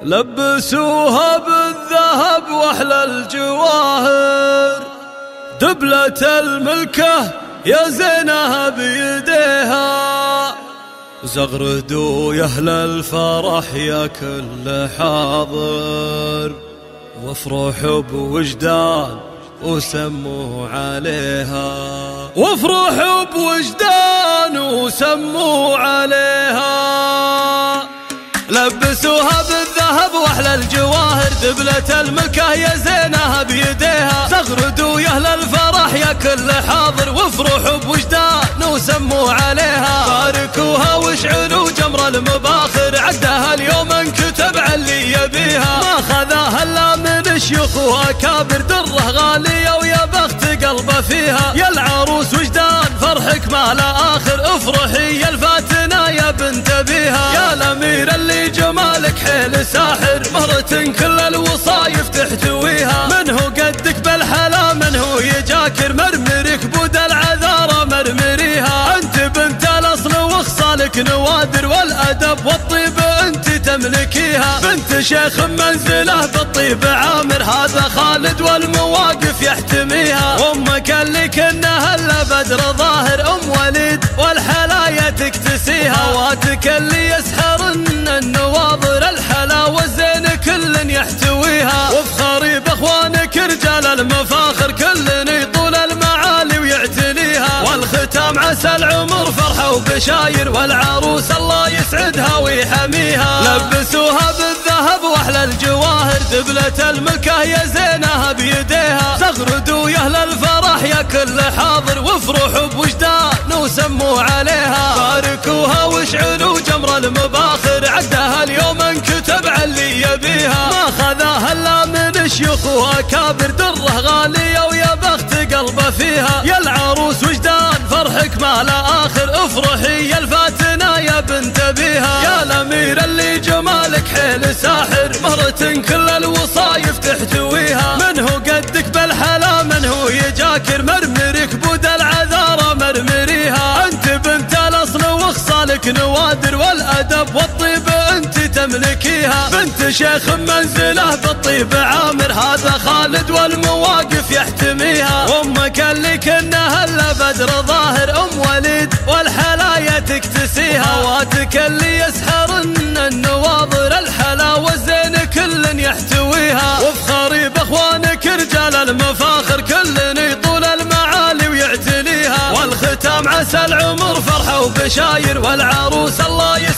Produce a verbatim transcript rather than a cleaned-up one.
لبسوها بالذهب واحلى الجواهر، دبلة الملكة يا زينها بيديها، زغردوا يا اهل الفرح يا كل حاضر، وافرحوا بوجدان وسموا عليها، وافرحوا بوجدان وسموا عليها. لبسوها بالذهب واحلى الجواهر، دبلة الملكة يا زينها بيديها، زغردوا يا اهل الفرح يا كل حاضر، وافرحوا بوجدان وسموا عليها. باركوها واشعلوا جمر المباخر، عدها اليوم انكتب على اللي يبيها، ما خذاها الا من شيوخ واكابر، دره غاليه ويا بخت قلبه فيها. يا العروس وجدان فرحك ما لا اخر، افرحي يا الفاتنه يا بنت ابيها. يا الامير اللي جمالك حيل ساحر، مرة كل الوصايف تحتويها، من هو قدك بالحلا من هو يجاكر، مرمرك بود العذارى مرمريها. انت بنت الاصل وخصالك نوادر، والادب والطيب انت تملكيها، بنت شيخ منزله بالطيب عامر، هذا خالد والمواقف يحتميها. وامك اللي كنها الا بدر ظاهر، ام وليد والحلايا تكتسيها، واتك اللي يسحرن النواظر، الحلاوة زين كل يحتويها. وافخري باخوانك رجال المفاخر، كل يطول المعالي ويعتليها. والختام عسى العمر فرحة وبشاير، والعروس الله يسعدها ويحميها. لبسوها بالذهب واحلى الجواهر، دبلة الملكة يا زينها بيديها، زغردوا يا اهل الفرح يا كل حاضر، وافرحوا بوجدان وسموا عليها. باركوها واشعلوا جمر المباخر، عدها اليوم انكتب على اللي يبيها، ما خذاها الا من شيوخ واكابر، دره غاليه ويا بخت قلبه فيها. يا العروس وجدان فرحك ما لا اخر، افرحي يا الفاتنه يا بنت ابيها. يا الامير اللي جمالك حيل ساحر، مرة كل الوصايف تحتويها، من هو قدك بالحلا من هو يجاكر، مرمرك بود العذارى مرمريها. انت بنت الاصل وخصالك نوادر، والادب والطيب انت تملكيها، بنت شيخ منزله بالطيب عامر، هذا خالد والمواقف يحتميها. وامك اللي كنها الا بدر ظاهر، ام وليد والحلايا تكتسيها، واتك اللي يسحرن النواظر، الحلاوة زين كل يحتويها. وافخري باخوانك رجال المفاخر، كل يطول المعالي ويعتليها. والختام عسى العمر فرحة وبشاير، والعروس الله